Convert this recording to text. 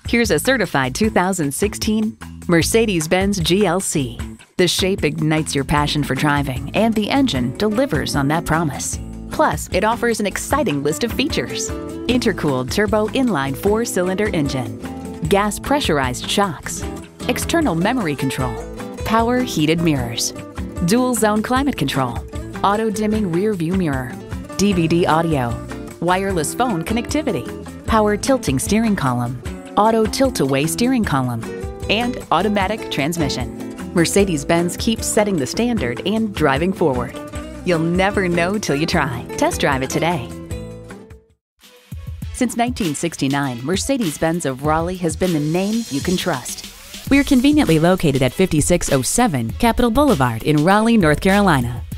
Here's a certified 2016 Mercedes-Benz GLC. The shape ignites your passion for driving, and the engine delivers on that promise. Plus, it offers an exciting list of features: intercooled turbo inline 4-cylinder engine, gas pressurized shocks, external memory control, power heated mirrors, dual zone climate control, auto dimming rear view mirror, DVD audio, wireless phone connectivity, power tilting steering column, auto tilt-away steering column, and automatic transmission. Mercedes-Benz keeps setting the standard and driving forward. You'll never know till you try. Test drive it today. Since 1969, Mercedes-Benz of Raleigh has been the name you can trust. We're conveniently located at 5607 Capitol Boulevard in Raleigh, North Carolina.